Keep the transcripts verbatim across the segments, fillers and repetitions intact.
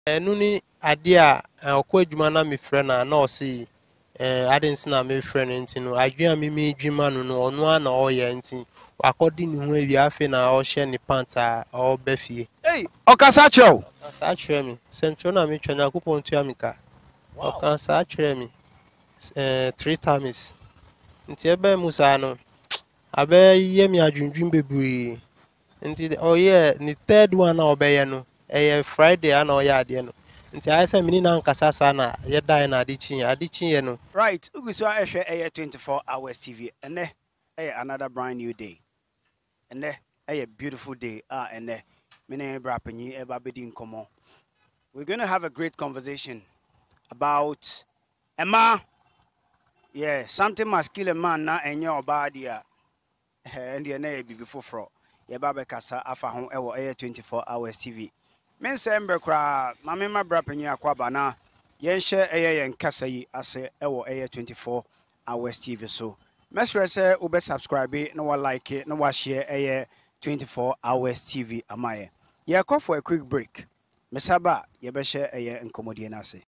ɛno ni ade a ɔkɔ adwuma na me frɛ na na ɔse eh adensi na me frɛ no nti no adwuma me me adwuma no no ɔno a na ɔyɛ nti akɔdi ne ho awie afi na ɔhyɛ ne pants a ɔba fie. Hey, okasa kyerɛw. Ɔkasa kyerɛ me sɛntro na me twɛ na akopɔn tua me ka. Ɔkasa kyerɛ me eh three times. Nti ɛbɛn mu saa no abɛyɛ me adwundwun bebree. Nti ɔyɛ ne third one na ɔbɛyɛ no ɛyɛ Friday a na ɔyɛ adeɛ no. Nti ayɛ sɛ mene na nkasa saa na yɛdae na ade kyiɛ ade kyiɛ no. Right, ugu so ehwe eye twenty-four hours T V. Ene eye another brand new day. Ene eye beautiful day. Ah ene mene bra panyi eba bedi nkomo. We're going to have a great conversation about Emma. Yeah, something must kill a man na enye oba dia. Eh ndi ene bibi foforo. Ye ba be kasa afa ho ewo eye twenty-four hours T V. Men se mbe kra mame ma bra panyi akwaba na yenhye eye yen kasa yi ase ewo eye twenty-four hours T V so. Mesre se ube subscribe na wa like na wa share eye twenty-four hours T V amaye. Ye call for a quick break. Mesaba ye be share eye nkomodie na ase.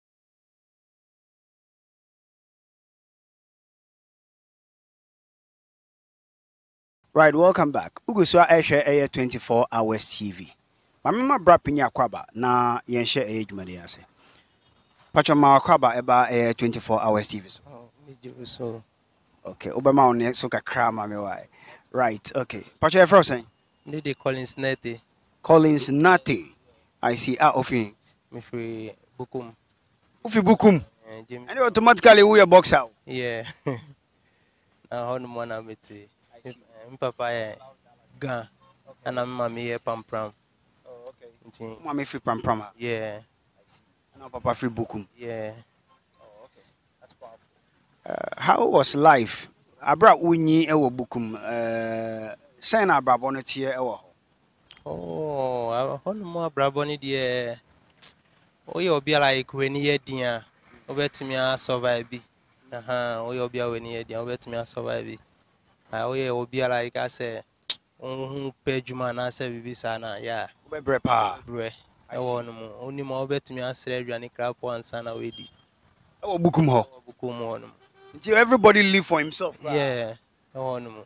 Right, welcome back. Uguswa ehwe eye twenty-four hours T V. Mame ma bra panyi akwaba na yenhye eye dwumade ase. Pacho ma akwaba eba eye twenty-four hours T V so. Oh, me do so. Okay, Obama on next so kakra ma me why. Right, okay. Pacho e fro saying? Me de Collins Nete. Collins Nate. I see ah ofi. Me free Bukum. Ofi bukum. Eh, James. And automatically we a boxer. Yeah. Na hono mo na mete. Me papa eh gan. Ana me mama ye pampram. Oh, okay. Nti Mama free pram pram. yeah. And papa free bukum. Yeah. Oh, okay. That's powerful. Uh, how was life? Abra unyi ewo bukum. Uh, say na abra bono tie ewo. Oh, hono mo abrabo ni de oye obi like when ye din a obetumi a survive bi. Aha, oye obi a when ye din obetumi a survive. Ah, oye obi like I say ohun pejuma na say bibi sana yeah. Obebre pa. Bre. Ewo no mo oni mo obetumi asere aduane krapo ansa na wedi. Ewo bukum ho. Bukum ho no. Until everybody live for himself. Right? Yeah. Ewo no mo.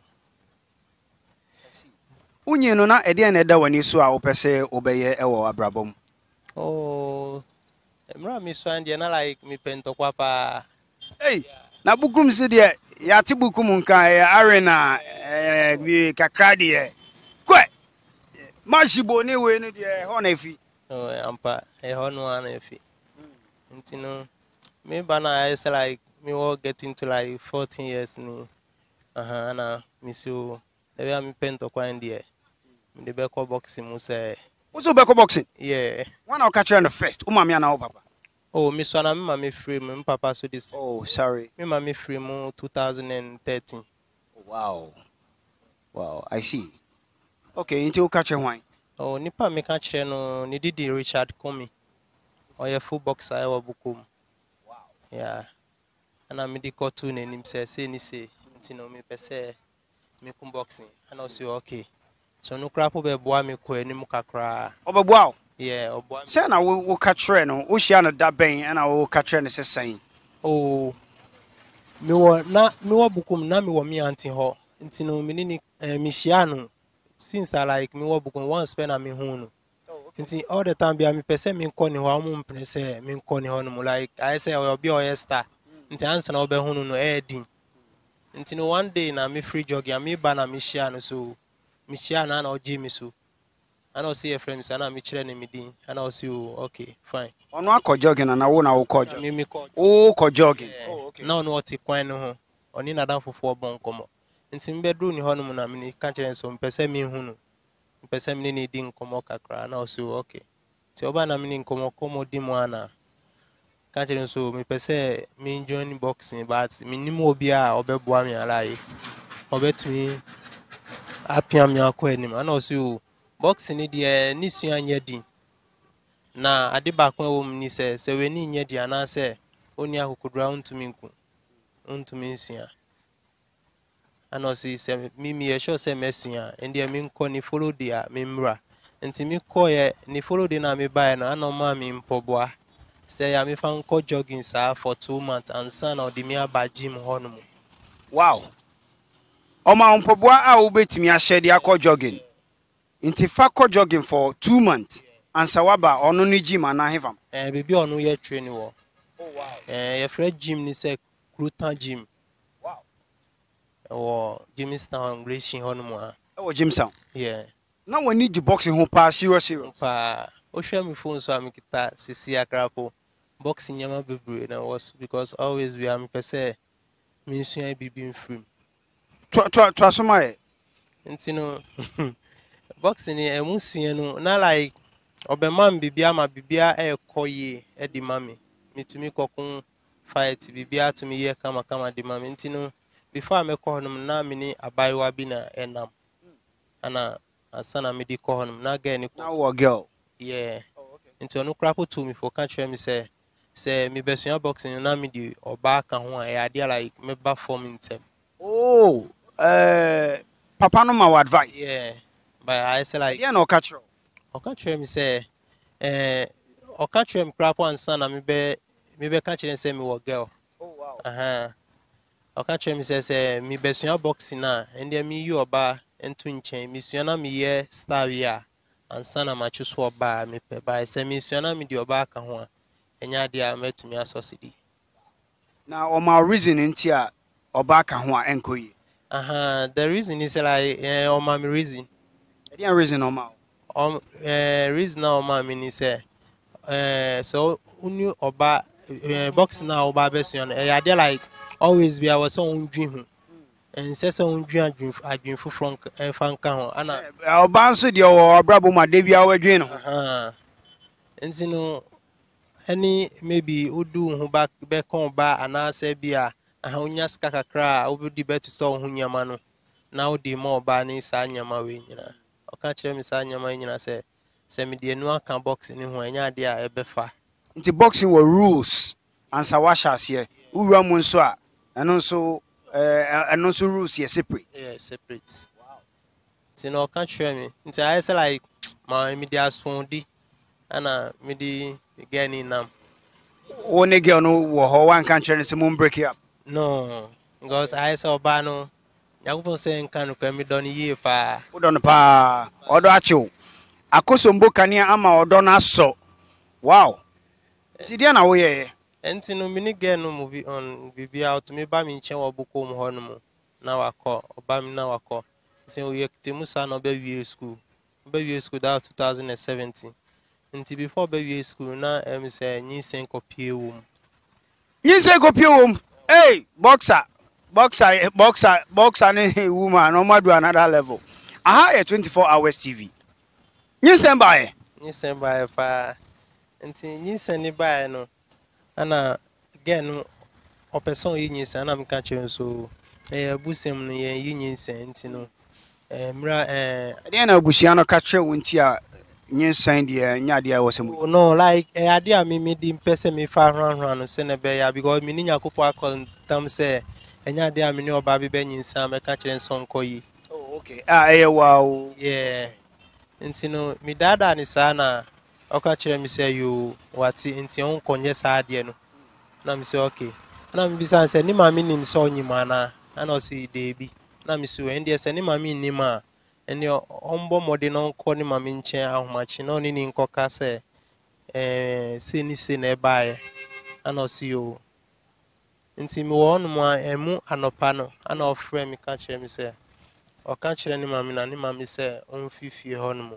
Unyi no na ede na eda wani so a opese obeye ewo abrabom. Oh. Emra mi so ande na like mi pentokwa pa. Hey, na bukum si de ya ti bukum nka e arena eh bi kakra de kwe mashibo ni we no de ho na fi. Oh, ampa e ho no ana efi. Nti no me bana I say like me will get into like fourteen years ni. Aha na mi so the way mi pentokwa ande. Me be ko boxing mu say. What's up boxing? Yeah. One I'll catch you on the first. Uma me na papa. Oh, me so na me mama free me papa so this. Oh, sorry. Me mama free mu two thousand thirteen. Oh, wow. Wow, I see. Okay, until catch you wine. Oh, nipa me ka kire no ni didi Richard Komi. Oh, yeah, full boxer e wa Bukum. Wow. Yeah. Ana me di ko tu na nim say say ni say nti no me pese me kum boxing. Ana o say okay. So no crap be boa me ko anim kakra. Obeboa. Yeah, oboa. Say na we catch you no, wo hia no da ben and we catch you no say saying. Oh. Me wo na me wo Bukum na me wo me anti ho. Nti no me ni me hia no since I like me wo Bukum one spend na me hu no. Nti all the time be me pese me nko ni ho amu mpene say me nko ni ho no like I say obi oye star. Nti answer na obe hu no e din. Nti no one day na me free jogging me ba na me hia no so me hia na na oji me so. And I'll see your friends and I'm chilling me din and I'll see you okay fine. Ono akọ jogging na wo na wo kọ jogging. Me me call. Oh, kọ jogging. Oh, okay. Now no what kwan no ho. Oni na dan fofo bon komo. Nti me bedru ni ho no na me ni ka kire so mpese me hu no. Mpese me ni di nkomo kakra na so okay. Ti oba na me ni nkomo komo di mu ana. Ka kire so me pese me join boxing but me ni mo obi a obeboa me alai. Obetumi apia me akọ anim ana so boxing ni de ni sua nya din. Na ade ba kwa wo ni se se we ni nya di ana se oni akokodura untumi nku. Untumi nsia. Ana si se mi mi e sure se mesua ende me nko ni follow dia me mra. nti me call ye ni follow dey na me buy na na ma me mpoboa say ya me fan ko jogging sa for two months and son or the me aba gym hono. Wow. Oma mpoboa a wo betimi a share dia ko jogging. Nti fa ko jogging for two months and sawaba ono ni gym ana hefam. Eh baby ono ye train wo. Oh wow. Eh ye free gym ni say Cruton gym. Wow. Or Jimmy Town racing hono mo. E wo gym sound. Yeah. Na we need the boxing ho pa serious serious. Pa o share me phone so am kita sisi akrapo. Boxing yama bebre na was because always we am pese me nsuan bibi mfrim. Twa twa twa so my. Nti no boxing e emusia no na like obemam bibia ma bibia e koye e di mami mitumi kokun fight bibia to me ye kama kama di mami nti no before me ko honum na me ni abaiwa bi na enam ana asana me di ko honum na ga ni Na wo girl. yeah nti onu krapo to me for catch me say say me besua boxing na me di oba ka ho a e ade like me ba form intem. Oh, uh papa no ma advice. Yeah, but I say like Yeah no catch. oka try me say eh oka try me krapo ansa na me be me be catch say me wo girl. Oh wow. Aha. Oka try me say say me besua boxing na ende me yi oba ento nchen me sua na me ye star wi a ansa na ma chuso oba me pe ba say me sua na me di oba ka ho a enya de a metumi asosidi. Na o ma reason nti a oba ka ho a enkoyi. Aha, the reason is like eh o ma me reason. E dey reason o ma. Um eh reason na o ma me ni say eh so unu oba uh, boxing na oba besua no eh ade like always be I was on dream ho and say say on dream adwin fufron eh fanka ho ana Oba nso de o obrabo ma de bia wadwen no. aha enzi no any maybe udu ho back be kon ba ana say bia aha onya ska kakra obudi bet so ho nyama no na odi ma oba ni sa nyama we nyina o ka kire me sa nyama nyina say say me de enu aka boxing ni ho enya ade a ebefa. Nti boxing were rules and sawashas here. Uwa mu nso a eno nso eh eno nso rules here separate. Yeah, separate. Wow. So no can't share me. Nti I say like my media asfondi ana me di get ni nam. O ne girl no wo ho wan kan kire se mo break it up. No, because I say oba no yakupon say nkan no kwami don yie pa. O don pa odo achiw. Akosombo kania ama odo na so. Wow. Ti dia na wo ye. Enti no mini get no movie on bibia to me ba mi nchen wo buko mu hono mu na wakọ oba mi na wakọ. Say o ye kitemu sa no be wie school. Be wie school that two thousand seventeen. Nti before be wie school na em say nyi sen kopie wo mu. Nyi se kopie wo mu. Hey, boxer. Boxer boxer boxer ne woman no madu another level. Aha e twenty-four hours T V. Nyi sen ba e. Nyi sen ba e pa. Nti nyi sen ni ba e no ana again o person yi nyi sen na me ka che so eh busem no ye yi nyi sen nti no eh mra eh dey na abusia no ka kire wo nti a nyi sen de nya de a wo sem. No like eh ade a me me di mpese me fa hran hran no se ne be ya because me ni nyakopo akọ tam se enya ade a me ni oba be be nyi sen me ka kire nson koyi. Oh okay. Ah eh wow. Yeah. Nti no me dada ni sa na o ka kire me say you wati nti on konye sa ade no na me say okay na me bisa say ni ma me nim so onyima na na o si debi na me so en de say ni ma me nim a ene ombo mode no nko ni ma me nchen ahomachi na oni ni nko ka say eh se ni se na e baaye ana o si o nti me wo no ma emu anopa no ana o frame me ka kire me say o ka kire ni ma me na ni ma me say on fifie ho no mo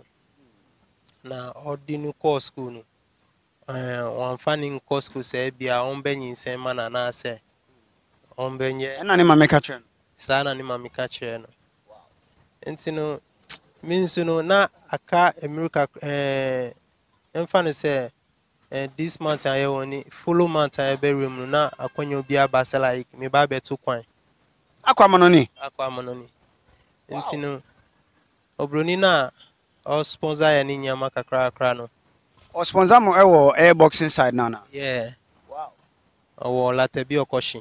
na ordinary course school no eh wan fani course school say bia on benyin sen mana na say on benye na ni ma me ka kire sana ni ma me ka kire no enti no means no na aka America eh emfa say eh this month I woni follow month I be room no na akonyo bia ba say like me ba be to kwan akwa mono ni akwa mono ni enti no obroni na o sponsor ya ni nyama kakra kakra no o sponsor mo e wo air boxing side na na. Yeah. Wow. O la tebi okoshi.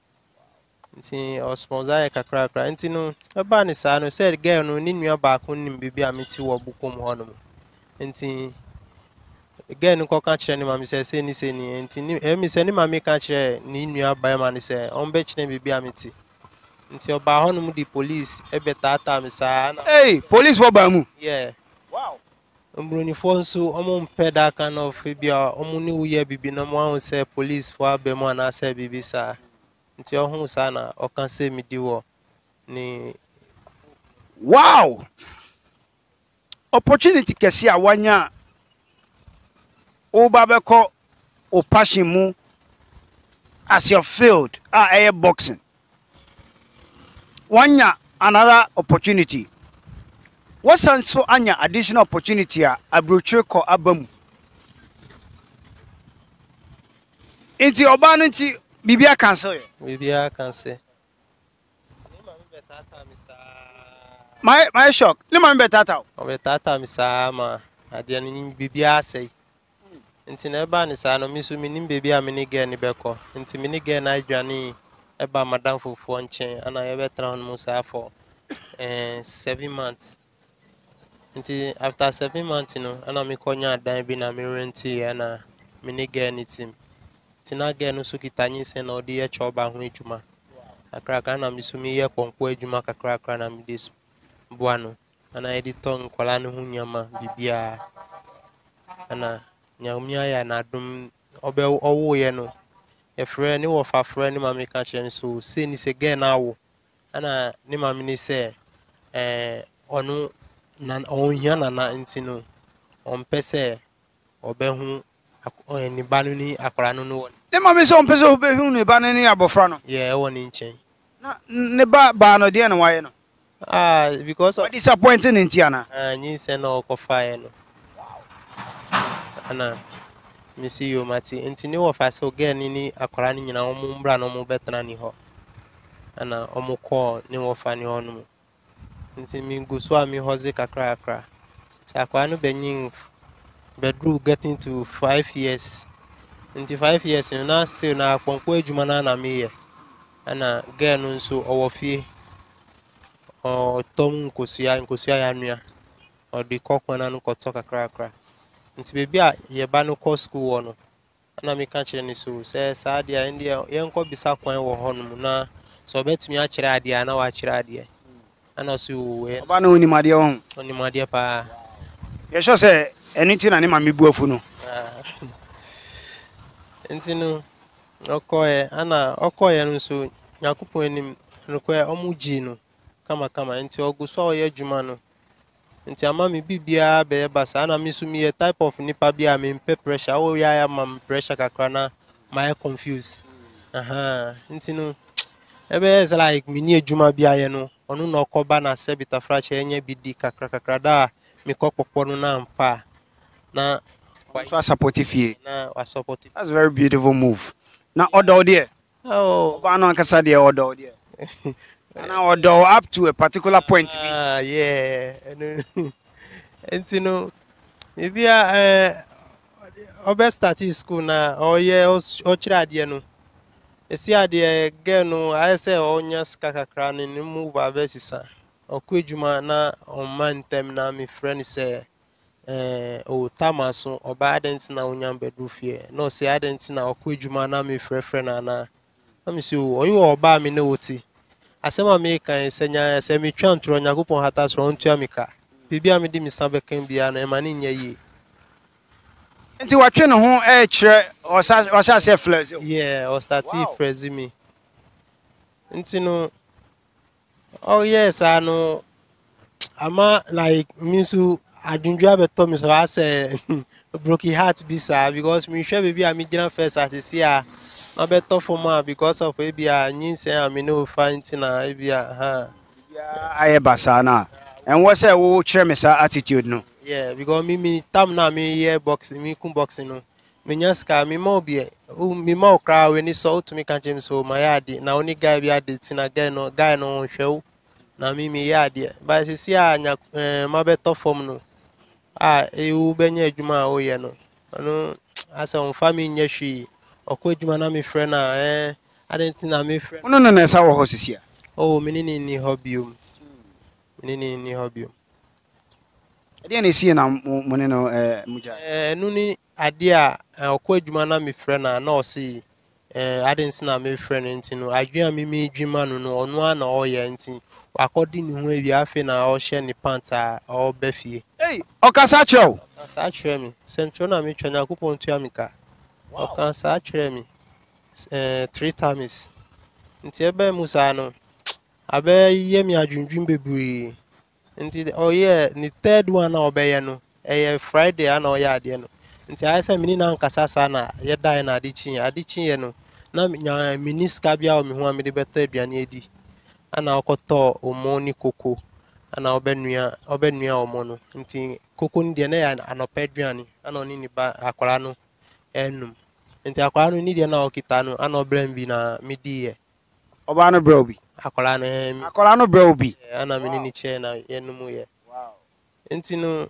Nti o sponsor ya kakra kakra nti no e ba ni sa no say girl no ni nua ba ko nim bibia meti wo bukom ho no. nti girl no ko ka kire ne mami say say ni say ni nti ni e mi say ni mami ka kire ni nua ban ma ni say on be kire bibi amiti nti oba ho no mu di police e be tata mi sa na Hey, police for Bamu. yeah Wow. Mbruni fo nso omo mpe da kind of bia omo ni uye bibi no mo ahun say police for abemu na say bibi sa nti ohun sa na o kan say mi di wo ni Wow. Opportunity kesi a wanya o babeko o passion mu as your field ah air boxing. Wanya another opportunity. What's also anya additional opportunity a abrochire ko abamu. Inti oba no nti bibia cancel ye. bibia kan say ni mami be tata mi sa My my shock. Le man better tata. o be tata mi sa ma ade ni bibia say nti na eba ni sa no mi so mi nim bibia mi ni girl ni be ko nti mi ni girl na adwane eba madam fofo nchen ana ye be tra on mu sa for eh seven months nti after seven months no ana mi konya adan bi na mi renti ana mi ni girl ni team nti na girl no so kitanyi se na odi ye choba ho ejuma akra ka na mi so mi ye konko ejuma kakra kakra na mi dis buano ana editor nkola no ho nyama bibia ana nyamia ya na dum obe owo ye no e frɛ ni wo fa frɛ ni mami ka kire ni so se ni se girl na wo ana ni mami ni se eh onu na on hia na na nti no on pese obe hu ni banu ni akora no no Le man say on pese o be hu ne ba ne abofra no. yeah e woni nchen Na ne ba ba no de na waye no. ah because of What disappointing nti ana. ah nyi se na okofa ye no ana misi yo mati nti ni wo fa so girl ni ni akora ni nyina omo mbra no mo betena ni ho ana omo ko ni wo fa ni ho no nti mi gusu a mi hoze kakra kakra ti akwa no benyin bedroom getting to five years nti five years no na still na akwanko adwuma na na me ye ana girl no nso owo fie o tom nkosia nkosia ya nua o de kokwana no koto kakra kakra nti bebi a ye ba no ko school wo no ana mi ka kire ni so se sa dia ndi ye nko bisa kwan wo ho no na so betimi a kire ade na wa kire ade ana so we Oba no ni made ho. oni made pa Ye sure say anything na ne ma me buafu no. nti no okoye ana okoye no so yakupon enim no ko omuji no kama kama nti oguso oye adwuma no nti ama me bibia be basa na me so me type of nipa bia me mpe pressure o ya ya mam pressure kakra na my confused aha nti no ebe is like me ni adwuma bia ye no onu na okoba na sebita frache enye bidi kakra kakra da me kokpopo no na mpa na So I support you. na wa support. That's a very beautiful move. Now order there. Oh, Oba no kasa there order there. Now order up to a particular point. ah yeah. Nti no maybe eh obe start school na o ye o chira ade no esi ade girl no I say onya ska kakra no ni move avesisa okwa adwuma na on man tem na me friend say eh o tamaso oba adenti na onya bedu fie no say adenti na okwa adwuma na me frefre na na na me say oyo oba me na woti asema me kan senya se me twa ntro nyakopon hata so ontua meka bibia me di me san bekan bia na e ma ne nya yi Nti watwe no ho e kire o sa say flex. yeah o start Wow. freeze me nti no oh yes I know ama like me so adunjua beto me so I say broken heart be sir because me sure baby I me gina first as see ah na beto for ma because of maybe a nyin say I me no find na maybe ha Yeah, aye basa na. And what say wo kire me sa attitude no. yeah because me me tam na me here boxing me kun boxing no me nyaska me ma obi me ma okra we ni so to me kan chem so my yard na only guy be ade tina guy no guy no hwew na me me yard but see a nya ma beto form no ah e u benya adwuma o ye no no asa on family nya hwi okwa adwuma na me frɛ na eh adenti na me frɛ Uno no na sa wo ho sisia. oh me ni ni hobby um me ni ni hobby Ade na see na mo ne no eh muja. Eh no ni ade a okọ adwuma na me frɛ na na ɔse eh adensi na me frɛ no nti no adwuma me me adwuma no no ɔno a na ɔyɛ nti wakɔdi ne ho awi afi na ɔhyɛ ne pants a ɔba fie. Hey, okasa kyerɛw. Ɔkasa kyerɛ me sentro na me twa Nyankopɔn tua me ka. Ɔkasa kyerɛ me eh three times. Nti ebe mu saa no abe ye me adwundwun bebree. Nti ɔyɛ ne third one na ɔbɛyɛ no ɛyɛ Friday ana ɔyɛ ade no. Nti ayɛ sɛ mini na nkasa saa na yɛdae na ade kyi ade kyi no na nya mini ska bia o me ho a me de bɛtɔ aduane edi. Ana ɔkɔtɔ omo ni koko ana ɔbɛnua ɔbɛnua omo no. Nti koko no de na yɛ anɔpɛ aduane ana ɔne ne ba akwara no enum. Nti akwara no ni de na ɔkita no ana ɔbrɛ bi na me di yɛ. Oba no bro bi. Akwara no em Akola no bro bi. ana me ni che na yenum yɛ. Wow. Nti no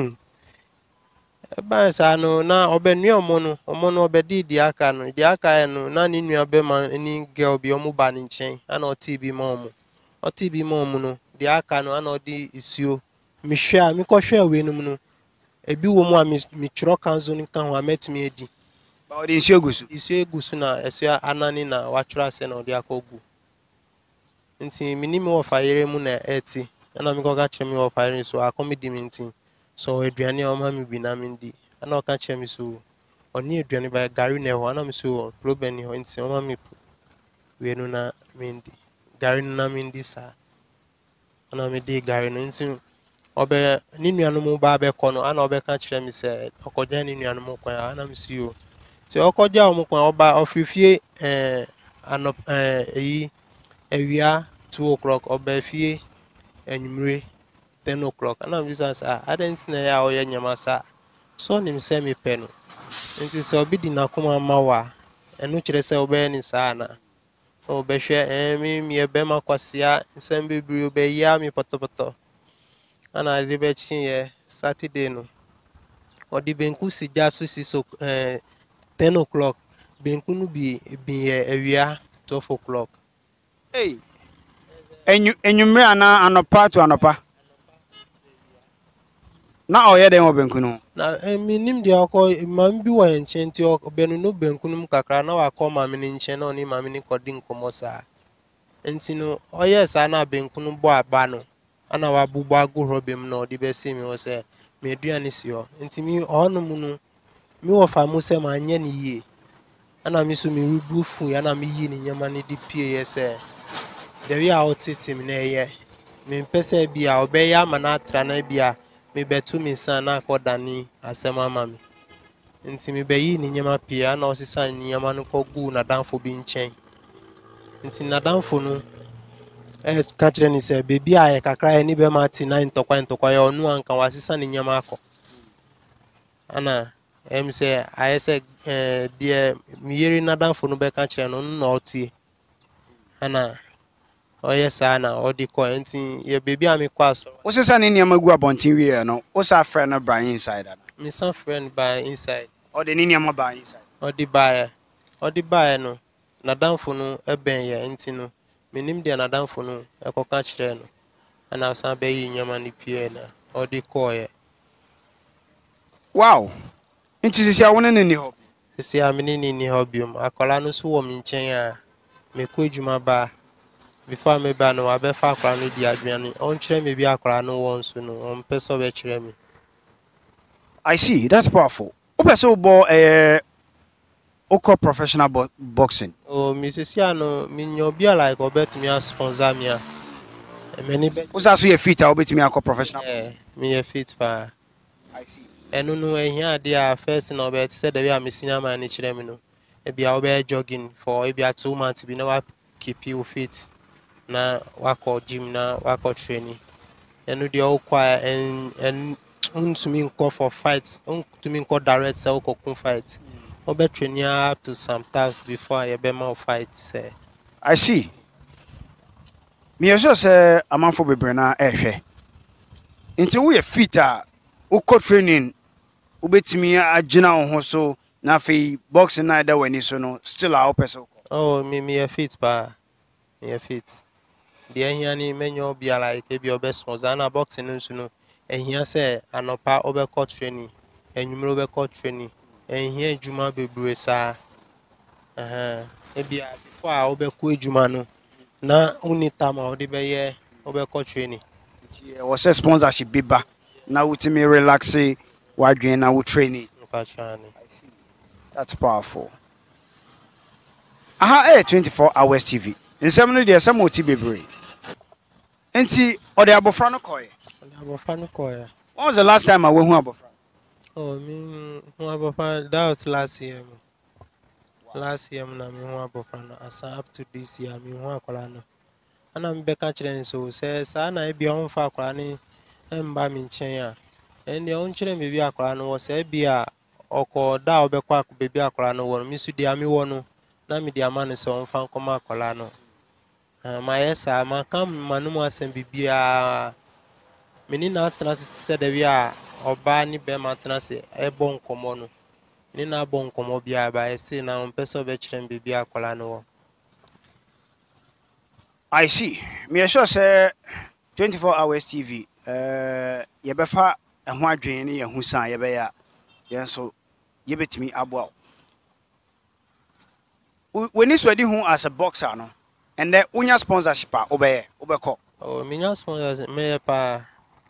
eba saa no na ɔbɛnua omo no omo no ɔbɛdi di aka no di aka no na ne nua bɛma ni girl bi ɔmo ba ne nkyɛn ana ɔte bi ma ɔmo ɔte bi ma ɔmo no di aka no ana ɔdi isuo mehwɛ a mekɔhwɛ we no mu no ebi wɔ mu a me twerɛ kanzo no ka ho a metumi edi Ba odi nsuo gusu. isuo egusu na ɛso anani na watwerɛ ase na ɔde akɔgu nti minim wɔ fayere mu na ɛti ana mekɔka kyerɛ me wɔ fayere so akɔmedi me nti so aduane a ɔma me bi na me ndi ana ɔka kyerɛ me so ɔne aduane ba gari na ɛhɔ ana me so problem ni hɔ nti ɔma me we no na me ndi gari no na me ndi saa ana me di gari no nti ɔbɛ ne nuanom ba bɛkɔ no ana ɔbɛka kyerɛ me sɛ ɔkɔgya ne nuanom kwan ana me so yo ti ɔkɔgya ɔmo kwan ɔba ɔfirifie eh anɔp eh eyi awia two o'clock ɔba fie enwumre ten o'clock ana me bisa sa adanti na ya ɔyɛ nyama sa so nim sɛ me pɛ no nti sɛ obi di nakoma ma wa ɛno kyerɛ sɛ ɔbɛyɛ ne saa na ɔbɛhwɛ eh me me bɛma kwasia nsɛm bebree ɔbɛyia me pɔtɔpɔtɔ ana de bɛkyi yɛ Saturday no ɔde benku si gya so si so eh ten o'clock benku no bi bi yɛ awia twelve o'clock. Hey. Enyu enyumre ana anopa to anopa. Na oyɛ den obenku no. Na minim de akɔ mam bi wɔ nkyɛn ti ɔbɛnu no benku no mu kakra na wakɔ mam ne nkyɛn na ɔne mam ne kɔdi nkɔmɔ saa. Nti no ɔyɛ saa na benku no bɔ aba no ana wabubu agu robem na ɔde bɛsi mi wɔ sɛ me aduane si hɔ. Nti mi ɔnom no mi wɔ fa mu sɛ ma nyɛ ne yie. Ana mi so mi rubu fu ya na mi yi ne nyama ne di pie yɛ sɛ the way a ɔtete mi na ɛyɛ me mpɛ sɛ bi a ɔbɛyɛ ama na atra na bi a me bɛto me nsa na akɔdane asɛm ama me. Nti me bɛyi ne nyama pie ana ɔsesa ne nyama no kɔgu n'adamfo bi nkyɛn. Nti n'adamfo no eh ka kyerɛ ne sɛ beebi a yɛ kakra yɛ ne bɛma ate na ntɔkwa ntɔkwa yɛ ɔno anka wasesa ne nyama akɔ. Ana em sɛ ayɛ sɛ eh deɛ me yere n'adamfo no bɛka kyerɛ no no na ɔtie. Ana ɔyɛ saa na ɔde kɔ nti yɛ beebi a me kɔ aso. Wo sesa ne nneɛma gu abɔnten wie no, wo sa frɛ no bra inside ana. Me san friend by inside. Ɔde ne nneɛma ba inside. Ɔde bae. Ɔde bae no n'adamfo no ɛbɛn yɛ nti no menim deɛ n'adamfo no ɛkɔka kyerɛ no. Ana san bɛyi nyama ne pie na ɔde kɔɔ. Wow. Nti sisi a wone ne ni hɔ. Sisi a me ne ne ni hɔ biom. Akɔla no so wɔ me nkyɛn a me kɔ adwuma ba. Before me ba no abɛfa akɔla no di aduane. Ɔnkyerɛ me bi akɔla no wɔ nso no ɔmpɛ sɛ ɔbɛkyerɛ me. I see, that's powerful. Wopɛ sɛ wobɔ eh oko professional bo boxing. Oh, me sisi a no me nya obi a like ɔbɛtumi a sponsor me a. Many be. Wo sa so yɛ fit a wobɛtumi akɔ professional Eh, boxing. me yɛ fit pa. I see. Ɛno no ehia ade a first na ɔbɛte sɛ da bi a me senior man ne kyerɛ me no. Ebi a ɔbɛyɛ jogging for ebi a two months bi na wa keep you fit. Na wakɔ gym na wakɔ training. Ɛno deɛ ɔkɔ en en untumi nkɔ for fight, untumi nkɔ direct sɛ ɔkɔ kun fight. Ɔbɛ training up to some times before you be more fight say. I see. Me yɛ sure sɛ amanfo bebree na ɛhwɛ. Nti wo yɛ fit a wokɔ training wobɛtumi agyina wo ho so na afei boxing na ɛda w'ani so no still a wopɛ sɛ wokɔ. Oh, me me a fit pa. Me a fit. The here ni menyo be like ebi obe sponsor na boxing nso no ehia sɛ anopa obekɔ training enwumre obekɔ training ehia adwuma bebre saa eh ebia before a obekɔ adwuma no na uni time a odi bɛyɛ obekɔ training nti was a sponsorship biba na wutimi relax wadwen na wo training. mpachani That's powerful. Aha eh twenty-four hours T V nsɛm no deɛ sɛ mo ti bebre nti ɔde abofra no kɔɛ ɔde abofra no kɔɛ. When was the last time I went home abofra? Oh, me who abofra that was last year. Wow. Last year na me who abofra no asa up to this year me who akola no. Ana me beka kyerɛ ne so sɛ saa na ebia on fa akola ne mba me nkyɛn a. Ɛne on kyerɛ me bi akola no wɔ sɛ ebia ɔkɔ da obɛkɔ akɔ bebi akola no wɔ no me su dia me wɔ no na me dia ma no sɛ on fa nkɔma akola no. Uh, ma yesa ma kam manum asɛm bibia meni na atena se sɛ da wi a oba ni be ma atena se ɛbɔ nkɔmɔ no ni na abɔ nkɔmɔ bia ba ɛse na on pɛ sɛ ɔbɛkyerɛ me bibia akola no wɔ. I see. Me sure say twenty-four hours T V uh yɛbɛfa ɛho adwen ne yɛho san yɛbɛyɛ yɛn so yɛbɛtumi aboa. When is ready who as a boxer no and then unya sponsorship a obeye obeko. Oh, minya sponsorship me pa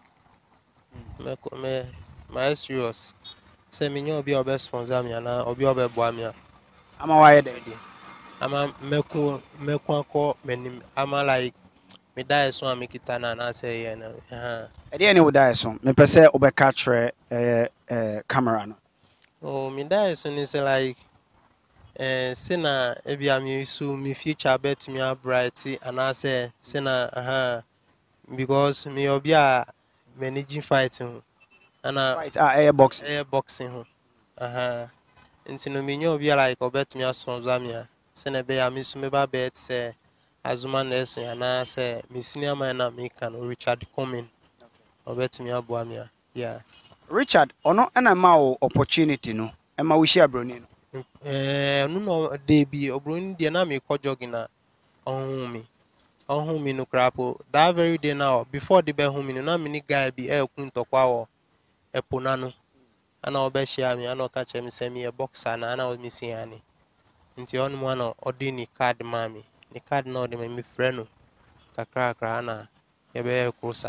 me me my serious. Say minya obi obe sponsor me na obi obe boa me. Ama why dey? Ama meku meku akọ menim ama like me die so am kita na na say ye na. Eh. E dey any wo die so. Me pese obeka kyerɛ eh eh camera no. Oh, me die so ni say like eh sina ebia me su me future bet me bright and I say sina aha because me obi a managing fighting and fight ah air boxing air boxing ho aha nti no me nyo obi like obet me sponsor me sina be ya me su me ba bet say azuma nurse and I say me senior man na me can Richard coming obet me aboa me yeah Richard ono na ma wo opportunity no e ma wo share broni no. Eh, no no dey be obroni dey na me ko jogging na ohun mi ohun mi no crapo that very day now before the be home mi na me ni guy bi e kun tokwa wo epona no ana obe share me ana ka che me say me a boxer na ana o mi sin ani nti on mo na odi ni card ma me ni card na odi me me frɛ no kakra kakra na e be krosa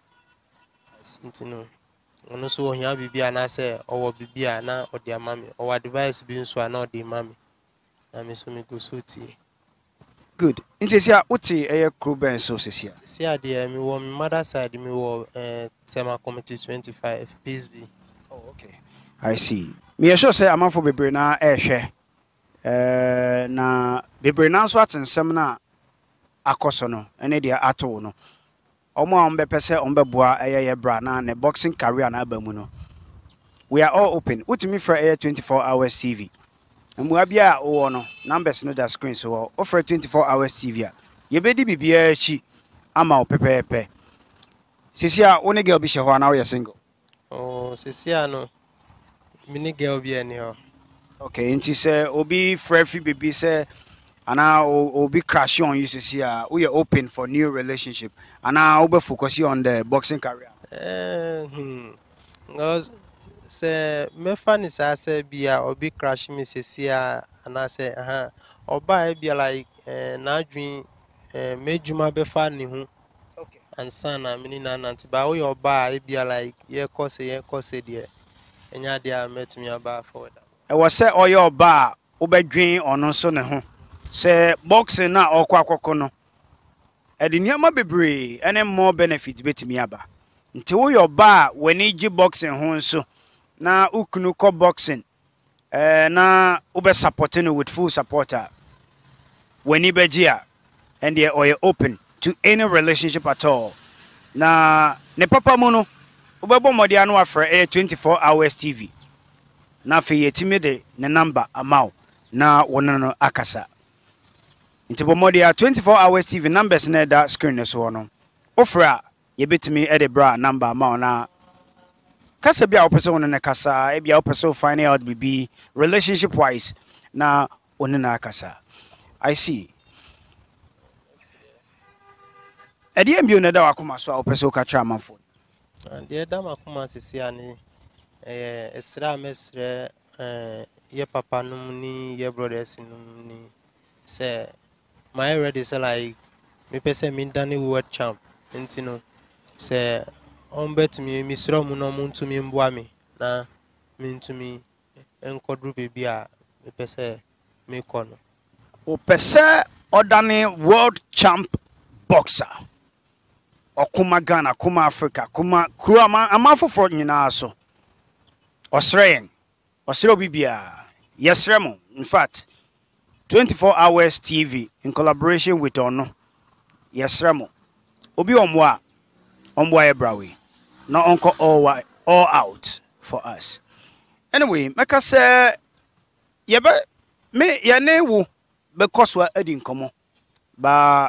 nti no ono so ohia bibia na se owo bibia na odi ama me owo advice bi nso na odi ma me na me so me go so tie. Good. Nti sia uti eye crew ben so sia. Sia de me wo me mother side me wo eh Tema committee twenty-five peace be. Oh okay. I see. Me sure say amafo bebre na ehwe eh na bebre na so atensem na akoso no ene dia ato no. Omo a mbe pese ombe boa eye ye bra na ne boxing career na abamu no. We are all open. Utimi for air twenty-four hours T V. Mwa bia o no numbers no da screen so offer twenty-four hours T V a. Ye bedi bibia chi ama o pepepe. Sisi a one girl bi she ho na we single. Oh sisi a no mini girl bi ani ho. Okay, nti say obi free baby say ana obi crash on you sisi a we are open for new relationship. Ana obi focus on the boxing career. Eh hmm. Because say me fan is say bia obi crash me sisi a ana say aha oba e bia like eh na adwin eh mejuma be fa ni hu. Okay. And son na mini na nanti ba we oba e bia like ye cause ye cause de enya dia metumi aba forward. E was say oyo oba obedwen ono so ne ho. Say boxing na okwa akoko no. E de niam bebre ene more benefit betimi aba. Nti wo yo ba wani gi boxing ho nso na ukunu ko boxing eh na ube supporting with full supporter wani beji a and they are open to any relationship at all. Na ne papa mu no ubebo modi anu afre eh twenty-four hours T V. Na fe yetimi de ne number amount na wono no akasa. Nti bo modi a twenty-four hours T V numbers na that screen so no. Ofra yebetimi e de bra number amount na kasa bia opese wono ne kasa e bia opese find out bibi relationship wise na wono na akasa. I see. Edi mbio na da wakoma so opese o ka tra manfo. And the other makuma sisi ani eh esra mesre eh ye papa num ni ye brothers num ni say my ready say like me pese me dane world champ nti no say on bet me misro mu no mu ntumi mboa me na me ntumi enkodru bebi a me pese me kono O pese odane world champ boxer. Okuma Ghana, kuma Africa, kuma kru ama amafofo nyina so. Osreyen. Osre bibia. Yesremo. In fact, twenty-four hours T V in collaboration with Ono. Yesremo. Obi omwa. Omwa ebrawe. No uncle all all out for us. Anyway, make us say yebe me yene wo because we edin komo. Ba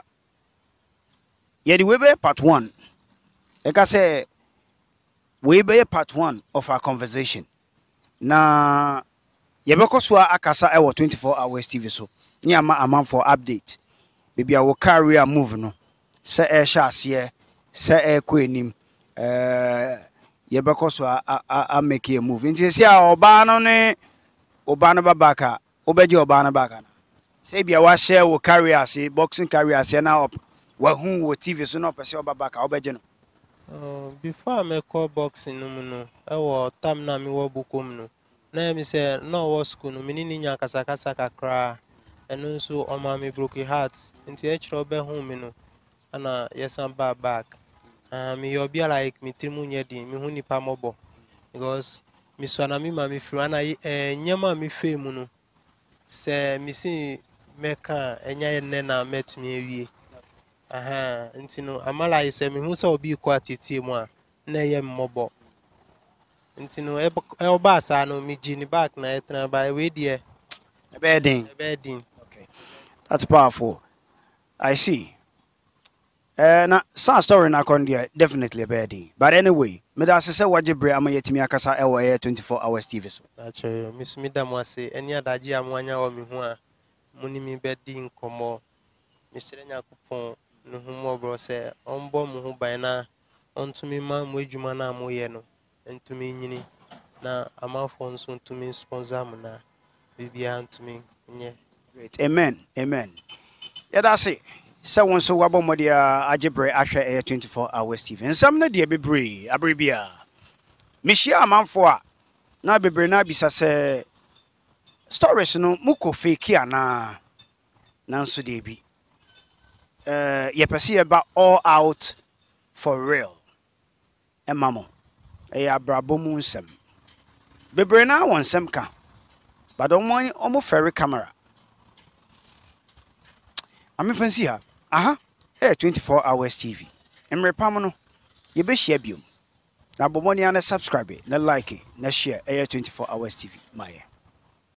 yedi we be part one. Like I say, we be part one of our conversation. Na yebekoswa akasa ewo twenty-four hours T V so. Ni ama am for update. Baby our career move no. Se e sha ase, se e ko enim. Eh yebekoswa a make a move. Nti se a oba no ne oba no babaka, obeje oba no baka na. Se bia wa share wo career ase, boxing career ase na up. Wa hu wo T V so no pese oba baka obeje no. Uh, before I make call boxing no no I was time na mi wo bukom no na mi say no wo school no mi ni nya kasa kasa kakra eno nso o ma mi broke heart nti e kire obe hu mi no ana yes am back back uh, mi yo bia like mi trimu nya di mi hu nipa mobo because mi so na mi ma mi firi ana eh nyama mi fe mu no se mi si meka enya ye ne na met mi ewie. Aha, nti no amala ise me hu se obi ko atete mu a na ye mmobo. Nti no e oba asa no mi gi ni back na etra ba we de E be din. e be din. Okay. That's powerful. I see. Uh, na some story na kon there definitely a bad day. But anyway, me da say waje bre ama yetimi akasa e wo twenty-four hours T V so. Actually, miss me da mo ase eni adaji amwanya wo mi hu a muni mi be din komo. Mister Nyakupon no humo bro say ombo mu hu ban na ontumi ma mu adwuma na amoye no entumi nyini na amafo nso ntumi sponsor mu na bibia ntumi nye. Great. Amen. Amen. Yeah, that's it. So one so wabo mo dia ajebre ahwe twenty-four hours T V. Nsam na dia bebre abribia. Mihia amanfo a na bebre na bisa se stories no muko fake ana nanso de bi. Uh, ye pese about all out for real. E mamo. E abrabo mu nsem. Bebre na won nsem ka. But omo omo ferry camera. I'm fancy ha. Aha. Eh twenty-four hours T V. Emre pam no. Ye be share biom. Na bomoni ana subscribe, na like, na share eh twenty-four hours T V. Maye.